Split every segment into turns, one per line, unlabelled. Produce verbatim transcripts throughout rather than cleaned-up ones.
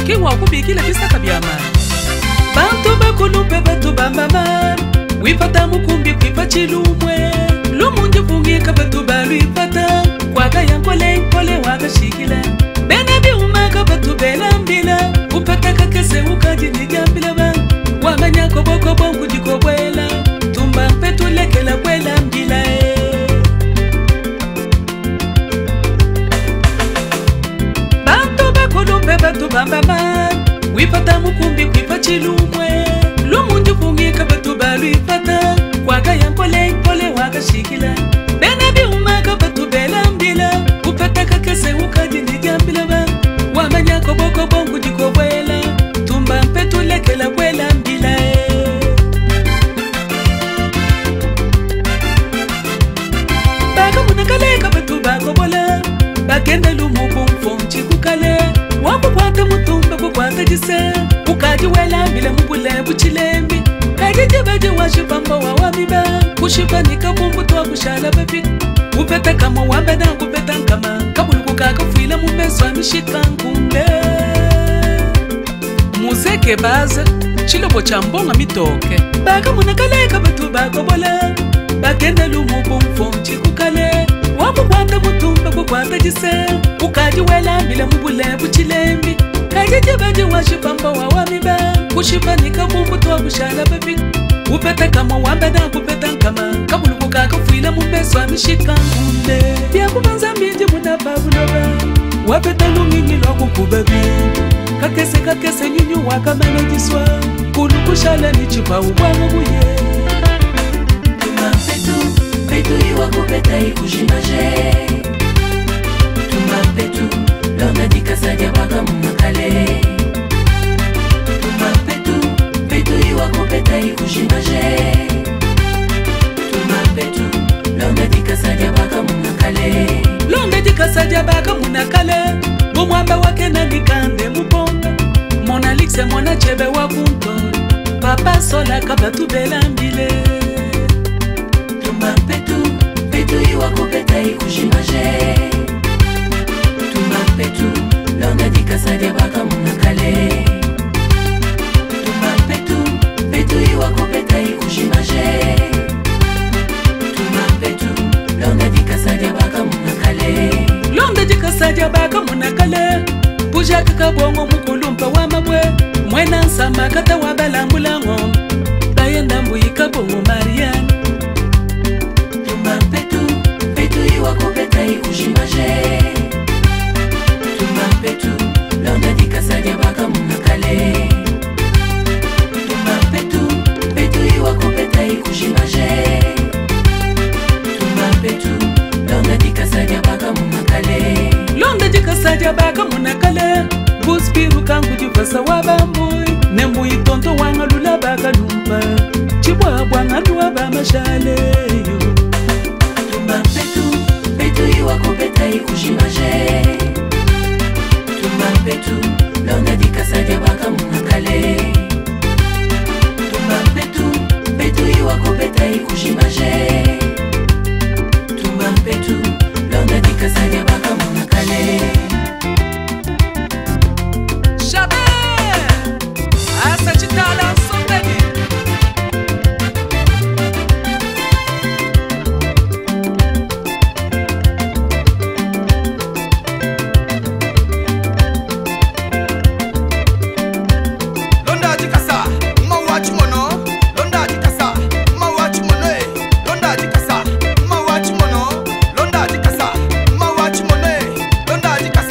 Ke wa kubikila bisaka byama Bantu bakulumpe batu bambama Wipata mukumbi kwipa chilumwe Lumungi fungika batu balu ipata Waka yankole pole waka shikila Bene biumaka batu bela mbila Upata kakese ukaji nigambila ba Wamanya kobo kobo nkujiko bwela Tumba mpetu lekela bwela mbila e Bantu bakulumpe batu bambama Wipata mukumbi kwipa chilumwe Lumungi fungika batu balu ipata Waka yankole pole waka shikila Bene biumaka batu bela mbila Upata kakese ukaji nigambila ba Wamanya kobo kobo nkujiko bwela Tumba mpetu lekela bwela mbila e Baka munakale kabatu bako bola Bakenda lumubu mfonchi kukale Wapu kwata mutumba kukwata jise Ukaji wela mbila mbule buchilembi Kaji jibaji wa shipamba wa wamiba Kushipa nika bumbu tuwa kushala babi Upeta kama wambeda kupeta kama Kabulu kukaka fuila mumeswa mishika nkumbe Muzeke baza Chilobo chambonga mitoke Baka munakale kabatu bako bola Bakenda lumubu mfonchi kukale Wapu kwata mutumba kukwata jise Ukaji wela mbila mbule buchilembi Kaji jibaji wa shipamba wa wamiba Kushipa nika bumbu tuwa kushala babi Upeta kama wambeda kupeta kama Kabulu kukaka fuila mumeswa mishika nkumbe Pia kubanza miji muna babu loba Wapeta lumini loku kubabi Kakese kakese nyunyu wakamana jiswa Kulu kushala ni chupa uwangu buye
Tuma petu, petu iwa kupeta ikujimaje Tuma petu, lona dikasa diabaka munakale Tuma petu, petu iwa kupeta ikujimaje Tuma petu, lona dikasa diabaka munakale
Lona dikasa diabaka munakale Mumwamba wake na nikande muponga Mona likse mona chebe wakunto Papa sola kabatu bela mbile
Tumba petu, petu iwa kupeta ikujimaje Tumba petu, lona dikasa diabaka munakale Tumba petu, petu iwa kupeta ikujimaje Tumba petu, lona dikasa diabaka munakale
Londa dikasa diabaka munakale Puja kakabongo mukulumpa wa mabwe Mwena nsamba kata wabala mbulango Bayenda mbuika bongo Mariana
Tumba petu, petu iwa kupeta ikujimaje Tumba petu, londa dikasa diabaka munakale Tumba petu, petu iwa kupeta ikujimaje Tumba petu, londa dikasa diabaka munakale
Londa dikasa diabaka munakale Buspiru kangu jufasa wabambui Nembu itonto wanga lula baka lumpa Chibwa bwanga luwa ba mashale
Tumba petu, petu iwa kupeta ikujimaje Tumba petu, lona dikasa diabaka munakale Tumba petu, petu iwa kupeta ikujimaje Tumba petu, lona dikasa diabaka munakale
Shabe Asa chitala sondegi
Londa dikasa, mawachi mono. Londa dikasa, mawachi mono. Londa dikasa, mawachi mono. Londa dikasa, mawachi mono. Londa dikasa.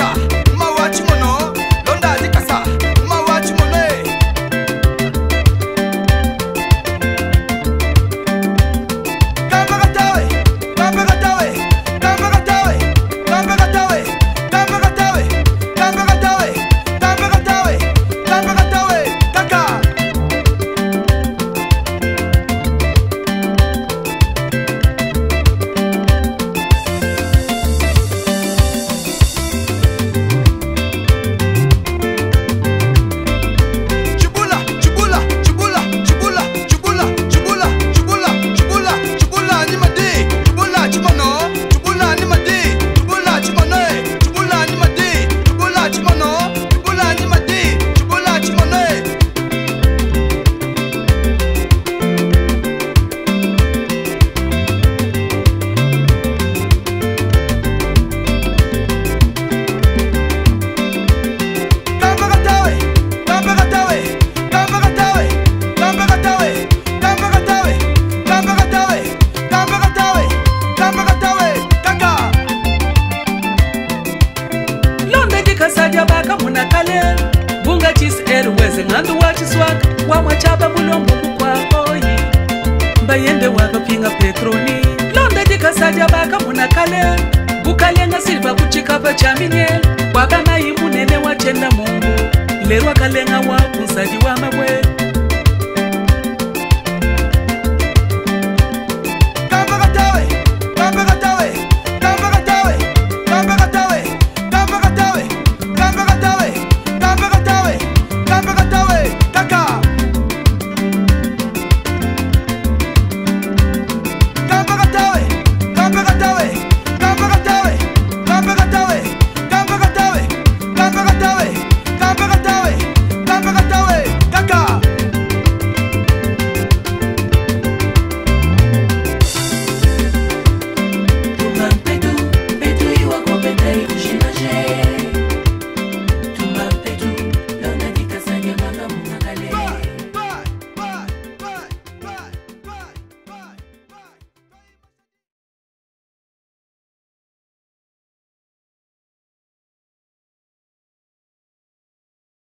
ng'andu wachiswaka wamwachaba mulombo mukwakoyi mbayende wakapinga petroni londa jikasaja baka munakale kukalenga silva kuchikapa chaminye wabamayi munene wachenda mungu lerwa kalenga wakunsaji wamabwe